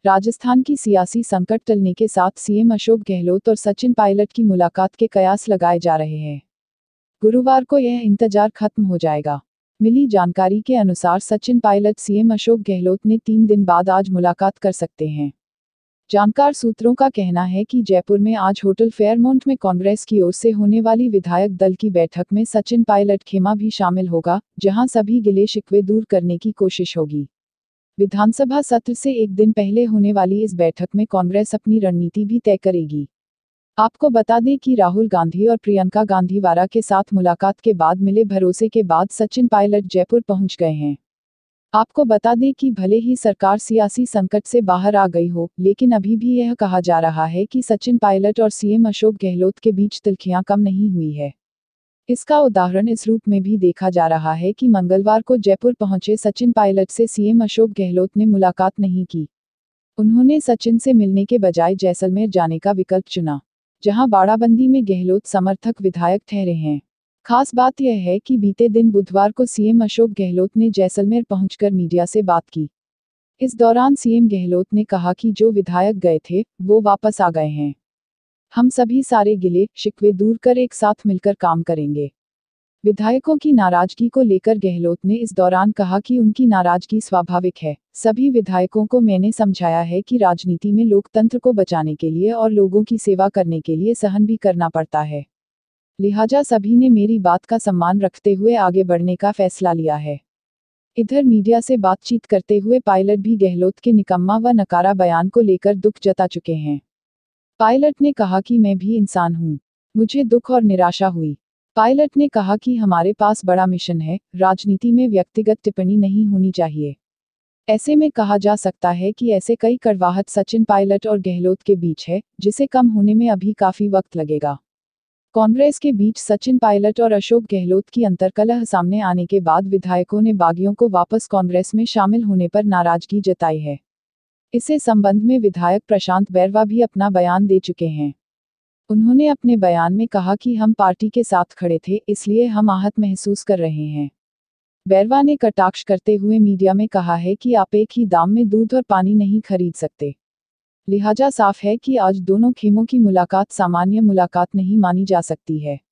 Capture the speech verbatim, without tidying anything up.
राजस्थान की सियासी संकट टलने के साथ सीएम अशोक गहलोत और सचिन पायलट की मुलाकात के कयास लगाए जा रहे हैं। गुरुवार को यह इंतजार खत्म हो जाएगा। मिली जानकारी के अनुसार सचिन पायलट सीएम अशोक गहलोत ने तीन दिन बाद आज मुलाकात कर सकते हैं। जानकार सूत्रों का कहना है कि जयपुर में आज होटल फेयरमाउंट में कांग्रेस की ओर से होने वाली विधायक दल की बैठक में सचिन पायलट खेमा भी शामिल होगा, जहां सभी गिले शिकवे दूर करने की कोशिश होगी। विधानसभा सत्र से एक दिन पहले होने वाली इस बैठक में कांग्रेस अपनी रणनीति भी तय करेगी। आपको बता दें कि राहुल गांधी और प्रियंका गांधी वारा के साथ मुलाकात के बाद मिले भरोसे के बाद सचिन पायलट जयपुर पहुंच गए हैं। आपको बता दें कि भले ही सरकार सियासी संकट से बाहर आ गई हो, लेकिन अभी भी यह कहा जा रहा है कि सचिन पायलट और सीएम अशोक गहलोत के बीच तिल्खियां कम नहीं हुई है। इसका उदाहरण इस रूप में भी देखा जा रहा है कि मंगलवार को जयपुर पहुंचे सचिन पायलट से सीएम अशोक गहलोत ने मुलाकात नहीं की। उन्होंने सचिन से मिलने के बजाय जैसलमेर जाने का विकल्प चुना, जहां बाड़ाबंदी में गहलोत समर्थक विधायक ठहरे हैं। खास बात यह है कि बीते दिन बुधवार को सीएम अशोक गहलोत ने जैसलमेर पहुंचकर मीडिया से बात की। इस दौरान सीएम गहलोत ने कहा कि जो विधायक गए थे, वो वापस आ गए हैं। हम सभी सारे गिले शिकवे दूर कर एक साथ मिलकर काम करेंगे। विधायकों की नाराजगी को लेकर गहलोत ने इस दौरान कहा कि उनकी नाराजगी स्वाभाविक है। सभी विधायकों को मैंने समझाया है कि राजनीति में लोकतंत्र को बचाने के लिए और लोगों की सेवा करने के लिए सहन भी करना पड़ता है। लिहाजा सभी ने मेरी बात का सम्मान रखते हुए आगे बढ़ने का फैसला लिया है। इधर मीडिया से बातचीत करते हुए पायलट भी गहलोत के निकम्मा व नकारा बयान को लेकर दुख जता चुके हैं। पायलट ने कहा कि मैं भी इंसान हूं, मुझे दुख और निराशा हुई। पायलट ने कहा कि हमारे पास बड़ा मिशन है, राजनीति में व्यक्तिगत टिप्पणी नहीं होनी चाहिए। ऐसे में कहा जा सकता है कि ऐसे कई कड़वाहट सचिन पायलट और गहलोत के बीच है, जिसे कम होने में अभी काफी वक्त लगेगा। कांग्रेस के बीच सचिन पायलट और अशोक गहलोत की अंतर्कलह सामने आने के बाद विधायकों ने बागियों को वापस कांग्रेस में शामिल होने पर नाराजगी जताई है। इससे संबंध में विधायक प्रशांत बैरवा भी अपना बयान दे चुके हैं। उन्होंने अपने बयान में कहा कि हम पार्टी के साथ खड़े थे, इसलिए हम आहत महसूस कर रहे हैं। बैरवा ने कटाक्ष करते हुए मीडिया में कहा है कि आप एक ही दाम में दूध और पानी नहीं खरीद सकते। लिहाजा साफ है कि आज दोनों खेमों की मुलाकात सामान्य मुलाकात नहीं मानी जा सकती है।